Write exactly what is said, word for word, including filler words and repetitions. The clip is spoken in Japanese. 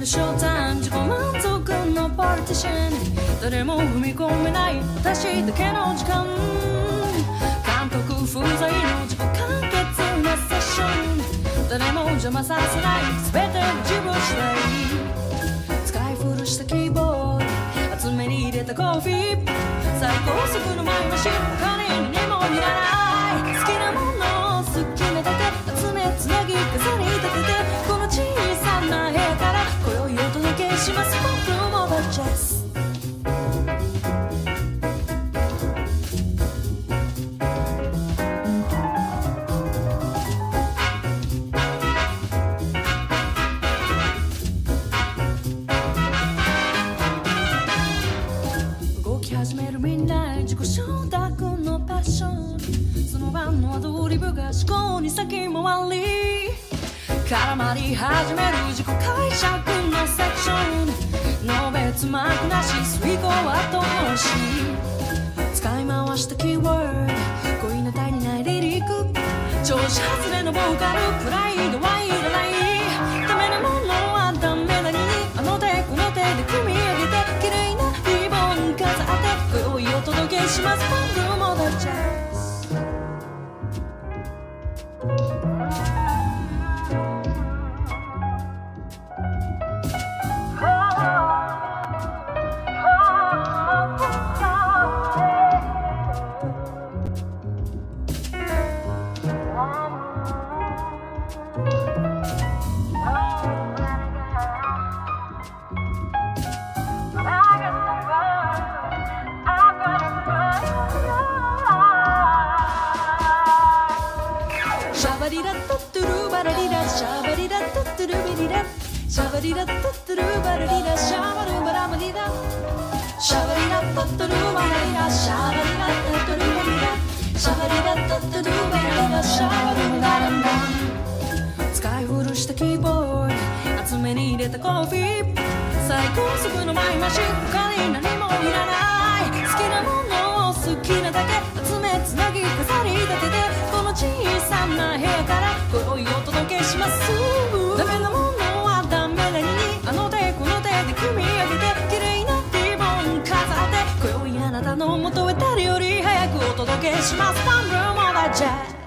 ショータイム自己満足のパーティション、誰も踏み込めない私だけの時間、監督不在の自己完結なセッション、誰も邪魔させない全ての自分次第、使い古したキーボード集めに入れたコーヒー、最高速のマイマシン他に何もいらない、好きなものを好きなだけ集めつなぎ飾り立てて、この小さな部屋から今宵お届けします。僕もバッチェス始めるみんな自己承諾のパッション、その晩のアドリブが思考に先回り、絡まり始める自己解釈のセクション、のべつ幕なし遂行後押し、使い回したキーワード恋の体にないリリック、調子外れのボーカルプライドはいらない、ダメなものはダメなりにあの手この手で組み上げて綺麗なリボン飾って今宵お届けします。僕もダッチェスシャバリラッタトゥルバラリラシャバリラッタトゥルビリラシャバリラッタトゥルバラリラシャバルバラマリラシャバリラッタトゥルバラリラシャバリラッタトゥルバリラシャバリラッタトゥルバラリラシャバルバランダン、使い古したキーボード集めに入れたコーヒー、最高速のマイマシン他に何もいらない、好きなものを好きなだけ集めつなぎ飾り立てて、この小さな部屋から今宵お届けします。ダメなものはダメなりにあの手この手で組み上げて綺麗なリボン飾って今宵あなたの元へ誰より早くお届けします。ファンルームダイジェスト